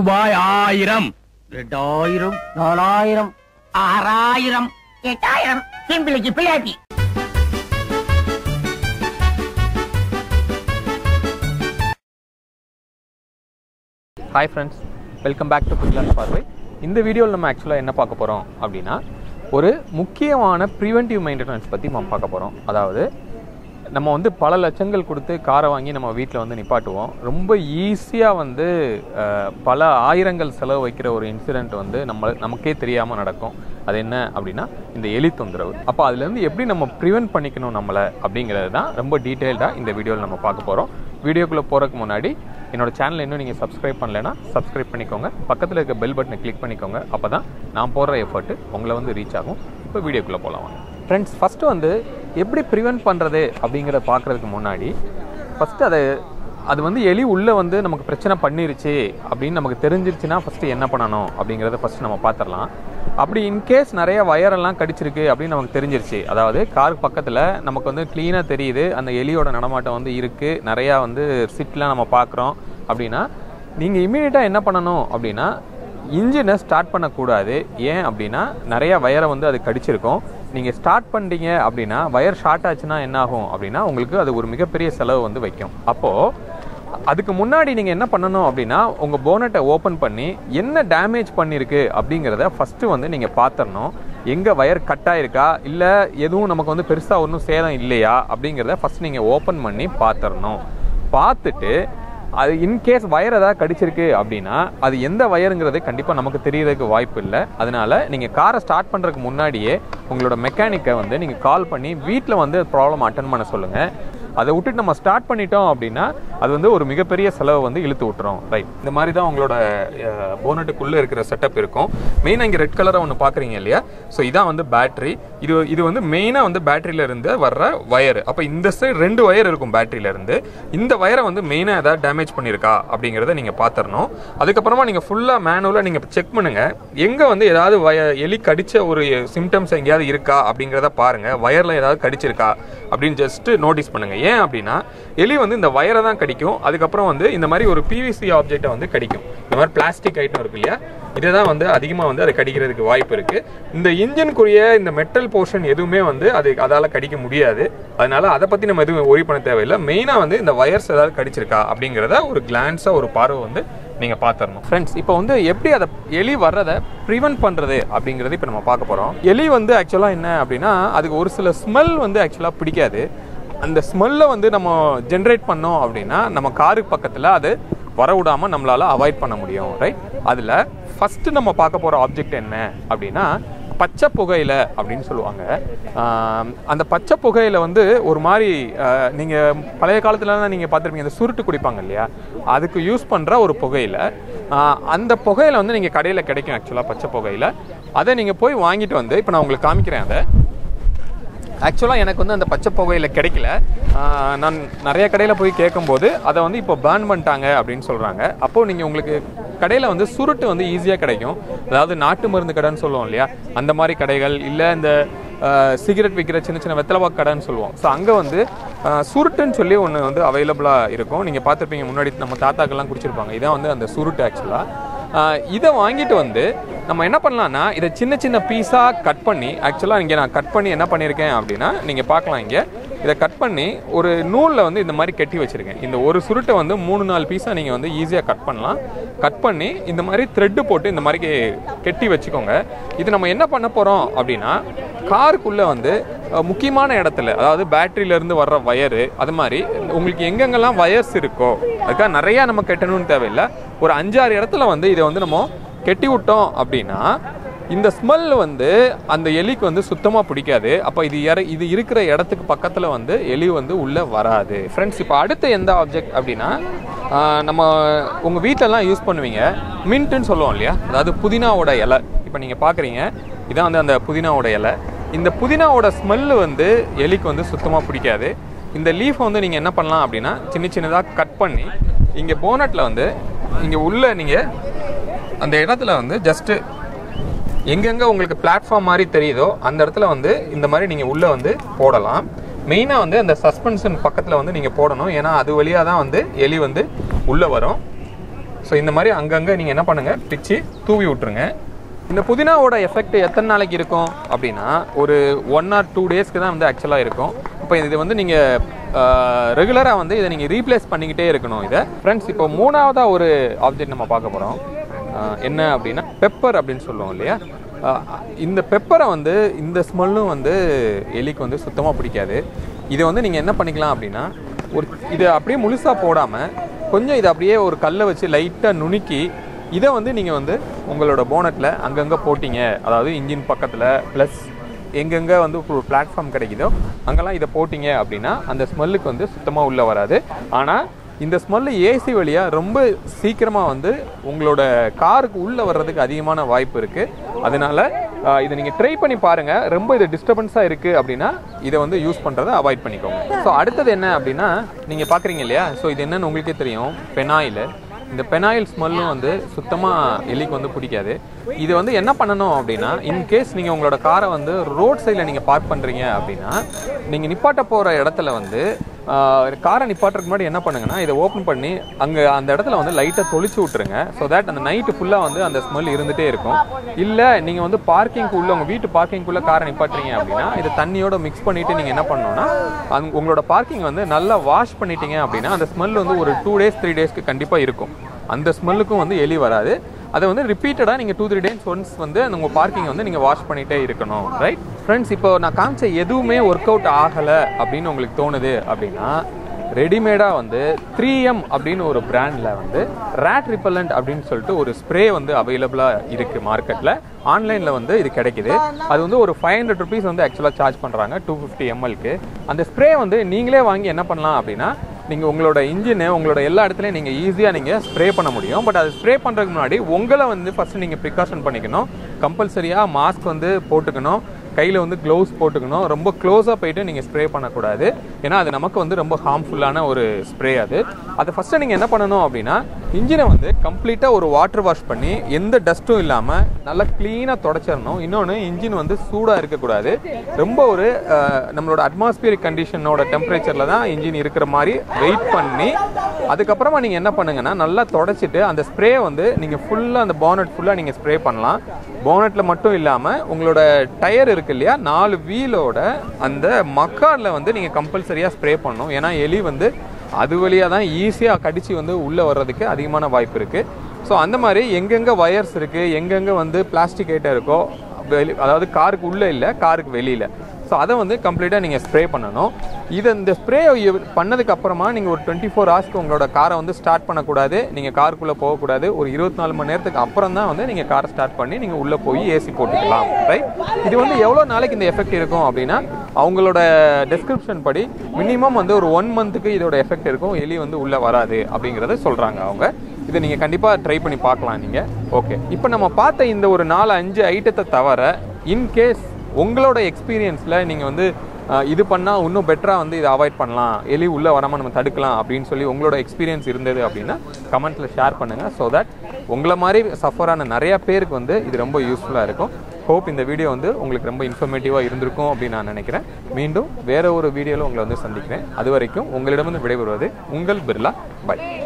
ரூபாய் 1000 2000 4000 6000 8000 சிம்பிளுக்கு பிள்ளையாட்டி. Hi friends, welcome back to புதிலாஸ் பார்வை. இந்த வீடியோவில் நம்ம ஆக்சுவலாக என்ன பார்க்க போகிறோம் அப்படின்னா, ஒரு முக்கியமான ப்ரிவென்டிவ் மெயின்டெனன்ஸ் பற்றி நம்ம பார்க்க போகிறோம். அதாவது நம்ம வந்து பல லட்சங்கள் கொடுத்து காரை வாங்கி நம்ம வீட்டில் வந்து நிப்பாட்டுவோம். ரொம்ப ஈஸியாக வந்து பல ஆயிரங்கள் செலவு வைக்கிற ஒரு இன்சிடெண்ட் வந்து நமக்கே தெரியாமல் நடக்கும். அது என்ன அப்படின்னா இந்த எலி தொந்தரவு. அப்போ அதுலேருந்து எப்படி நம்ம ப்ரிவென்ட் பண்ணிக்கணும் நம்மளை அப்படிங்கிறது தான் ரொம்ப டீட்டெயில்டாக இந்த வீடியோவில் நம்ம பார்க்க போகிறோம். வீடியோக்குள்ளே போகிறதுக்கு முன்னாடி என்னோடய சேனலை இன்னும் நீங்கள் சப்ஸ்கிரைப் பண்ணலைன்னா சப்ஸ்கிரைப் பண்ணிக்கோங்க. பக்கத்தில் இருக்க பெல் பட்டனை கிளிக் பண்ணிக்கோங்க. அப்போ தான் நான் போடுற எஃபர்ட்டு உங்களை வந்து ரீச் ஆகும். இப்போ வீடியோக்குள்ளே போகலாம் வாங்க ஃப்ரெண்ட்ஸ். ஃபஸ்ட்டு வந்து எப்படி ப்ரிவென்ட் பண்ணுறது அப்படிங்கிறத பார்க்குறதுக்கு முன்னாடி ஃபஸ்ட்டு அது வந்து எலி உள்ளே வந்து நமக்கு பிரச்சனை பண்ணிருச்சு அப்படின்னு நமக்கு தெரிஞ்சிருச்சுன்னா ஃபஸ்ட்டு என்ன பண்ணணும் அப்படிங்கிறத ஃபஸ்ட்டு நம்ம பார்த்துடலாம். அப்படி இன்கேஸ் நிறைய வயரெல்லாம் கடிச்சிருக்கு அப்படின்னு நமக்கு தெரிஞ்சிருச்சு, அதாவது காருக்கு பக்கத்தில் நமக்கு வந்து க்ளீனாக தெரியுது அந்த எலியோட நடமாட்டம் வந்து இருக்குது, நிறையா வந்து சிட்லாம் நம்ம பார்க்குறோம் அப்படின்னா நீங்கள் இமீடியட்டாக என்ன பண்ணணும் அப்படின்னா இன்ஜினை ஸ்டார்ட் பண்ணக்கூடாது. ஏன் அப்படின்னா நிறையா வயரை வந்து அது கடிச்சிருக்கும். நீங்கள் ஸ்டார்ட் பண்ணிட்டீங்க அப்படின்னா வயர் ஷார்ட் ஆச்சுன்னா என்ன ஆகும் அப்படின்னா உங்களுக்கு அது ஒரு மிகப்பெரிய செலவு வந்து வைக்கும். அப்போது அதுக்கு முன்னாடி நீங்கள் என்ன பண்ணணும் அப்படின்னா உங்கள் போனட்டை ஓப்பன் பண்ணி என்ன டேமேஜ் பண்ணியிருக்கு அப்படிங்கிறத ஃபஸ்ட்டு வந்து நீங்கள் பார்த்துடணும். எங்கே வயர் கட் ஆகிருக்கா, இல்லை எதுவும் நமக்கு வந்து பெருசாக ஒன்றும் சேதம் இல்லையா அப்படிங்கிறத ஃபஸ்ட் நீங்கள் ஓப்பன் பண்ணி பார்த்துடணும். பார்த்துட்டு அது இன்கேஸ் வயர் ஏதாவது கடிச்சிருக்கு அப்படின்னா அது எந்த வயருங்கிறது கண்டிப்பாக நமக்கு தெரியறதுக்கு வாய்ப்பு இல்லை. அதனால நீங்கள் காரை ஸ்டார்ட் பண்ணுறதுக்கு முன்னாடியே உங்களோட மெக்கானிக்கை வந்து நீங்கள் கால் பண்ணி வீட்டில் வந்து ப்ராப்ளம் அட்டன் பண்ண சொல்லுங்கள். அதை விட்டுட்டு நம்ம ஸ்டார்ட் பண்ணிட்டோம் அப்படின்னா அது வந்து ஒரு மிகப்பெரிய செலவை வந்து இழுத்து விட்டுரும். ரைட், இந்த மாதிரி தான் உங்களோட போனட்டுக்குள்ளே இருக்கிற செட்டப் இருக்கும். மெயினாக இங்கே ரெட் கலராக ஒன்று பார்க்குறீங்க இல்லையா, ஸோ இதான் வந்து பேட்ரி. இது வந்து மெயினாக வந்து பேட்டரியிலேருந்து வர்ற வயர். அப்போ இந்த சைடு 2 வயர் இருக்கும் பேட்டரியிலேருந்து. இந்த வயரை வந்து மெயினாக ஏதாவது டேமேஜ் பண்ணியிருக்கா அப்படிங்கிறத நீங்கள் பார்த்துடணும். அதுக்கப்புறமா நீங்கள் ஃபுல்லாக மேனுவலாக நீங்கள் செக் பண்ணுங்கள், எங்கே வந்து ஏதாவது எலி கடித்த ஒரு சிம்டம்ஸ் எங்கேயாவது இருக்கா அப்படிங்கிறத பாருங்கள். வயரில் ஏதாவது கடிச்சிருக்கா அப்படின்னு ஜஸ்ட்டு நோட்டீஸ் பண்ணுங்கள். ஏன் அப்படின்னா எலி வந்து இந்த வயரை தான் கடிக்கும். அதுக்கப்புறம் வந்து இந்த மாதிரி ஒரு பிவிசி ஆப்ஜெக்டை வந்து கடிக்கும். இந்த மாதிரி பிளாஸ்டிக் ஐட்டம் இருக்கு இல்லையா, இதை தான் வந்து அதிகமாக வந்து அதை கடிக்கிறதுக்கு வாய்ப்பு இருக்குது. இந்த இன்ஜினுக்குரிய இந்த மெட்டல் போர்ஷன் எதுவுமே வந்து அதால் கடிக்க முடியாது. அதனால அதை பற்றி நம்ம எதுவும் ஒரி பண்ண தேவையில்லை. மெயினாக வந்து இந்த வயர்ஸ் ஏதாவது கடிச்சிருக்கா அப்படிங்கிறத ஒரு கிளான்ஸாக ஒரு பார்வை வந்து நீங்கள் பார்த்துடணும். ஃப்ரெண்ட்ஸ், இப்போ வந்து எப்படி அதை எலி வர்றதை ப்ரிவென்ட் பண்ணுறது அப்படிங்கிறது இப்போ நம்ம பார்க்க போகிறோம். எலி வந்து ஆக்சுவலாக என்ன அப்படின்னா அதுக்கு ஒரு சில ஸ்மெல் வந்து ஆக்சுவலாக பிடிக்காது. அந்த ஸ்மெல்லை வந்து நம்ம ஜென்ரேட் பண்ணோம் அப்படின்னா நம்ம காருக்கு பக்கத்தில் அது வரவிடாமல் நம்மளால் அவாய்ட் பண்ண முடியும். ரைட், அதில் ஃபஸ்ட்டு நம்ம பார்க்க போகிற ஆப்ஜெக்ட் என்ன அப்படின்னா பச்சை புகையிலை அப்படின்னு சொல்லுவாங்க. அந்த பச்சை புகையில வந்து ஒரு மாதிரி நீங்கள் பழைய காலத்துலலாம் நீங்கள் பார்த்துருப்பீங்க, இந்த சுருட்டு குடிப்பாங்க இல்லையா, அதுக்கு யூஸ் பண்ணுற ஒரு புகையிலை. அந்த புகையில வந்து நீங்கள் கடையில் கிடைக்கும் ஆக்சுவலாக பச்சை புகையிலை. அதை நீங்கள் போய் வாங்கிட்டு வந்து இப்போ நான் உங்களுக்கு காமிக்கிறேன். அதை ஆக்சுவலாக எனக்கு வந்து அந்த பச்சை புகையில கிடைக்கல. நான் நிறைய கடையில் போய் கேட்கும்போது அதை வந்து இப்போ பேன் பண்ணிட்டாங்க அப்படின்னு சொல்கிறாங்க. அப்போது நீங்கள் உங்களுக்கு கடையில் வந்து சுருட்டு வந்து ஈஸியாக கிடைக்கும். அதாவது நாட்டு மருந்து கடைன்னு சொல்லுவோம் இல்லையா, அந்த மாதிரி கடைகள், இல்லை இந்த சிகரெட் விற்கிற சின்ன சின்ன வெத்தலைபாக்கு கடைன்னு சொல்லுவோம். ஸோ அங்கே வந்து சுருட்டுன்னு சொல்லி ஒன்று வந்து அவைலபிளாக இருக்கும். நீங்கள் பார்த்துருப்பீங்க, முன்னாடி நம்ம தாத்தாக்கெல்லாம் குடிச்சிருப்பாங்க. இதான் வந்து அந்த சுருட்டு ஆக்சுவலாக. இதை வாங்கிட்டு வந்து நம்ம என்ன பண்ணலான்னா இதை சின்ன சின்ன பீஸாக கட் பண்ணி, ஆக்சுவலாக இங்கே நான் கட் பண்ணி என்ன பண்ணியிருக்கேன் அப்படின்னா நீங்கள் பார்க்கலாம், இங்கே இதை கட் பண்ணி ஒரு நூலில் வந்து இந்த மாதிரி கட்டி வச்சுருக்கேன். இந்த ஒரு சுருட்டை வந்து 3-4 பீஸாக நீங்கள் வந்து ஈஸியாக கட் பண்ணலாம். கட் பண்ணி இந்த மாதிரி த்ரெட்டு போட்டு இந்த மாதிரி கெட்டி வச்சுக்கோங்க. இது நம்ம என்ன பண்ண போகிறோம் அப்படின்னா காருக்குள்ளே வந்து முக்கியமான இடத்துல, அதாவது பேட்டரியிலேருந்து வர்ற வயரு, அது மாதிரி உங்களுக்கு எங்கெங்கெல்லாம் வயர்ஸ் இருக்கோ அதுக்காக நிறையா நம்ம கட்டணும்னு தேவையில்லை. ஒரு 5-6 இடத்துல வந்து இதை வந்து நம்ம கெட்டி விட்டோம் அப்படின்னா இந்த ஸ்மெல் வந்து அந்த எலிக்கு வந்து சுத்தமாக பிடிக்காது. அப்போ இது இருக்கிற இடத்துக்கு பக்கத்தில் வந்து எலி வந்து உள்ளே வராது. ஃப்ரெண்ட்ஸ், இப்போ அடுத்த எந்த ஆப்ஜெக்ட் அப்படின்னா நம்ம உங்கள் வீட்டிலலாம் யூஸ் பண்ணுவீங்க, மின்ட்டுன்னு சொல்லுவோம் இல்லையா, அதாவது புதினாவோட இலை. இப்போ நீங்கள் பார்க்குறீங்க, இதான் வந்து அந்த புதினாவோட இலை. இந்த புதினாவோட ஸ்மெல்லு வந்து எலிக்கு வந்து சுத்தமாக பிடிக்காது. இந்த லீஃபை வந்து நீங்கள் என்ன பண்ணலாம் அப்படின்னா சின்ன சின்னதாக கட் பண்ணி இங்கே போனட்டில் வந்து இங்கே உள்ள நீங்கள் அந்த இடத்துல வந்து ஜஸ்ட்டு எங்கெங்கே உங்களுக்கு பிளாட்ஃபார்ம் மாதிரி தெரியுதோ அந்த இடத்துல வந்து இந்த மாதிரி நீங்கள் உள்ளே வந்து போடலாம். மெயினாக வந்து அந்த சஸ்பென்ஷன் பக்கத்தில் வந்து நீங்கள் போடணும். ஏன்னா அது வழியாக தான் வந்து எலி வந்து உள்ளே வரும். ஸோ இந்த மாதிரி அங்கங்கே நீங்கள் என்ன பண்ணுங்கள், பிச்சு தூவி விட்டுருங்க. இந்த புதினாவோட எஃபெக்ட் எத்தனை நாளைக்கு இருக்கும் அப்படின்னா ஒரு 1 or 2 டேஸ்க்கு தான் வந்து ஆக்சுவலாக இருக்கும். இப்போ இது வந்து நீங்கள் ரெகுலராக வந்து இதை நீங்கள் ரீப்ளேஸ் பண்ணிக்கிட்டே இருக்கணும். இதை ஃப்ரெண்ட்ஸ் இப்போ 3ஆவதாக ஒரு ஆப்ஜெக்ட் நம்ம பார்க்க போகிறோம். என்ன அப்படின்னா பெப்பர் அப்படின்னு சொல்லுவோம் இல்லையா. இந்த பெப்பரை வந்து இந்த ஸ்மெல்லும் வந்து எலிக்கு வந்து சுத்தமாக பிடிக்காது. இதை வந்து நீங்கள் என்ன பண்ணிக்கலாம் அப்படின்னா இதை அப்படியே முழுசாக போடாமல் கொஞ்சம் இதை அப்படியே ஒரு கல்லை வச்சு லைட்டாக நுணுக்கி இதை வந்து நீங்கள் வந்து உங்களோட போனட்டில் அங்கங்கே போட்டிங்க, அதாவது இன்ஜின் பக்கத்தில் ப்ளஸ் எங்கெங்கே வந்து ஒரு பிளாட்ஃபார்ம் கிடைக்குதோ அங்கெல்லாம் இதை போட்டிங்க அப்படின்னா அந்த ஸ்மெல்லுக்கு வந்து சுத்தமாக உள்ளே வராது. ஆனால் இந்த ஸ்மெல்லு ஏசி வழியாக ரொம்ப சீக்கிரமாக வந்து உங்களோட காருக்கு உள்ளே வர்றதுக்கு அதிகமான வாய்ப்பு இருக்குது. அதனால் இதை நீங்கள் ட்ரை பண்ணி பாருங்கள். ரொம்ப இது டிஸ்டர்பன்ஸாக இருக்குது அப்படின்னா இதை வந்து யூஸ் பண்ணுறதை அவாய்ட் பண்ணிக்கோங்க. ஸோ அடுத்தது என்ன அப்படின்னா நீங்கள் பார்க்குறீங்க இல்லையா, ஸோ இது என்னன்னு உங்களுக்கே தெரியும், பெனாயில். இந்த பெனாயில் ஸ்மெல்லும் வந்து சுத்தமாக எலிக்கு வந்து பிடிக்காது. இது வந்து என்ன பண்ணணும் அப்படின்னா இன்கேஸ் நீங்கள் உங்களோட காரை வந்து ரோட் சைடில் நீங்கள் பார்க் பண்ணுறீங்க அப்படின்னா நீங்கள் நிப்பாட்ட போகிற இடத்துல வந்து காரை நிப்பாட்டுறதுக்கு முன்னாடி என்ன பண்ணுங்கன்னா இதை ஓப்பன் பண்ணி அங்கே அந்த இடத்துல வந்து லைட்டாக தொளிச்சு விட்டுருங்க. ஸோ தட் அந்த நைட்டு ஃபுல்லாக வந்து அந்த ஸ்மெல் இருந்துகிட்டே இருக்கும். இல்லை நீங்கள் வந்து பார்க்கிங்க்கு உள்ள உங்கள் வீட்டு பார்க்கிங்குள்ளே காரை நிப்பாட்டுறீங்க அப்படின்னா இதை தண்ணியோட மிக்ஸ் பண்ணிவிட்டு நீங்கள் என்ன பண்ணணும்னா உங்களோட பார்க்கிங் வந்து நல்லா வாஷ் பண்ணிட்டீங்க அப்படின்னா அந்த ஸ்மெல் வந்து ஒரு 2 days 3 daysக்கு கண்டிப்பாக இருக்கும். அந்த ஸ்மெல்லுக்கும் வந்து எலி வராது. அதை வந்து ரிப்பீட்டடாக நீங்கள் 2-3 days ஒன்ஸ் வந்து உங்கள் பார்க்கிங் வந்து நீங்கள் வாஷ் பண்ணிகிட்டே இருக்கணும். ரைட் ஃப்ரெண்ட்ஸ், இப்போ நான் காமிச்ச எதுவுமே ஒர்க் அவுட் ஆகலை அப்படின்னு உங்களுக்கு தோணுது அப்படின்னா ரெடிமேடாக வந்து 3M அப்படின்னு ஒரு பிராண்டில் வந்து ரேட் ரிப்பல்லண்ட் அப்படின்னு சொல்லிட்டு ஒரு ஸ்ப்ரே வந்து அவைலபிளாக இருக்குது மார்க்கெட்டில். ஆன்லைனில் வந்து இது கிடைக்குது. அது வந்து ஒரு 500 rupees வந்து ஆக்சுவலாக சார்ஜ் பண்ணுறாங்க 250 mlக்கு. அந்த ஸ்ப்ரே வந்து நீங்களே வாங்கி என்ன பண்ணலாம் அப்படின்னா நீங்கள் உங்களோட இன்ஜினு உங்களோட எல்லா இடத்துலையும் நீங்கள் ஈஸியாக நீங்கள் ஸ்ப்ரே பண்ண முடியும். பட் அது ஸ்ப்ரே பண்ணுறதுக்கு முன்னாடி உங்களை வந்து ஃபஸ்ட்டு நீங்கள் ப்ரிகாஷன் பண்ணிக்கணும். கம்பல்சரியாக மாஸ்க் வந்து போட்டுக்கணும், கையில் வந்து க்ளவுஸ் போட்டுக்கணும். ரொம்ப க்ளோஸாக போயிட்டு நீங்கள் ஸ்ப்ரே பண்ணக்கூடாது. ஏன்னா அது நமக்கு வந்து ரொம்ப ஹார்ம்ஃபுல்லான ஒரு ஸ்ப்ரே. அதை ஃபஸ்ட்டு நீங்கள் என்ன பண்ணணும் அப்படின்னா இன்ஜினை வந்து கம்ப்ளீட்டாக ஒரு வாட்டர் வாஷ் பண்ணி எந்த டஸ்ட்டும் இல்லாமல் நல்லா க்ளீனாக தொடச்சிடணும். இன்னொன்று இன்ஜின் வந்து சூடாக இருக்கக்கூடாது. ரொம்ப ஒரு நம்மளோட அட்மாஸ்பியரிக் கண்டிஷனோட டெம்பரேச்சரில் தான் இன்ஜின் இருக்கிற மாதிரி வெயிட் பண்ணி அதுக்கப்புறமா நீங்கள் என்ன பண்ணுங்கன்னா நல்லா தொடச்சிட்டு அந்த ஸ்ப்ரே வந்து நீங்கள் ஃபுல்லாக அந்த போனட் ஃபுல்லாக நீங்கள் ஸ்ப்ரே பண்ணலாம். போனட்டில் மட்டும் இல்லாமல் உங்களோட டயர் இருக்கு இல்லையா, 4 வீலோட அந்த மக்கார்டில் வந்து நீங்கள் கம்பல்சரியாக ஸ்ப்ரே பண்ணணும். ஏன்னா எலி வந்து அது வழியாக தான் ஈஸியாக கடிச்சு வந்து உள்ளே வர்றதுக்கு அதிகமான வாய்ப்பு இருக்குது. ஸோ அந்த மாதிரி எங்கெங்கே வயர்ஸ் இருக்குது, எங்கெங்கே வந்து பிளாஸ்டிக் ஐட்டம் இருக்கோ அதாவது காருக்கு உள்ளே இல்லை காருக்கு வெளியில், ஸோ அதை வந்து கம்ப்ளீட்டாக நீங்கள் ஸ்ப்ரே பண்ணணும். இந்த ஸ்ப்ரே பண்ணதுக்கு அப்புறமா நீங்கள் ஒரு 24 hours உங்களோட காரை வந்து ஸ்டார்ட் பண்ணக்கூடாது. நீங்கள் காருக்குள்ளே போகக்கூடாது. ஒரு 24 மணி நேரத்துக்கு அப்புறம் தான் வந்து நீங்கள் காரை ஸ்டார்ட் பண்ணி நீங்கள் உள்ளே போய் ஏசி போட்டுக்கலாம். ரைட், இது வந்து எவ்வளோ நாளைக்கு இந்த எஃபெக்ட் இருக்கும் அப்படின்னா அவங்களோட டெஸ்கிரிப்ஷன் படி மினிமம் வந்து ஒரு 1 monthக்கு இதோட எஃபெக்ட் இருக்கும். எலி வந்து உள்ளே வராது அப்படிங்கிறத சொல்கிறாங்க அவங்க. இதை நீங்கள் கண்டிப்பாக ட்ரை பண்ணி பார்க்கலாம் நீங்கள். ஓகே, இப்போ நம்ம பார்த்த இந்த ஒரு 4-5 ஐட்டத்தை தவிர இன்கேஸ் உங்களோட எக்ஸ்பீரியன்ஸில் நீங்கள் வந்து இது பண்ணால் இன்னும் பெட்டராக வந்து இதை அவாய்ட் பண்ணலாம், எலி உள்ளே வராமல் நம்ம தடுக்கலாம் அப்படின்னு சொல்லி உங்களோட எக்ஸ்பீரியன்ஸ் இருந்தது அப்படின்னா கமெண்ட்ஸில் ஷேர் பண்ணுங்கள். ஸோ தட் உங்களை மாதிரி சஃபரான நிறையா பேருக்கு வந்து இது ரொம்ப யூஸ்ஃபுல்லாக இருக்கும். ஹோப் இந்த வீடியோ வந்து உங்களுக்கு ரொம்ப இன்ஃபர்மேட்டிவாக இருந்திருக்கும் அப்படின்னு நான் நினைக்கிறேன். மீண்டும் வேறு ஒரு வீடியோவில் உங்களை வந்து சந்திக்கிறேன். அது வரைக்கும் உங்களிடமிருந்து விடைபெறுவது உங்கள் பிர்லா. பை.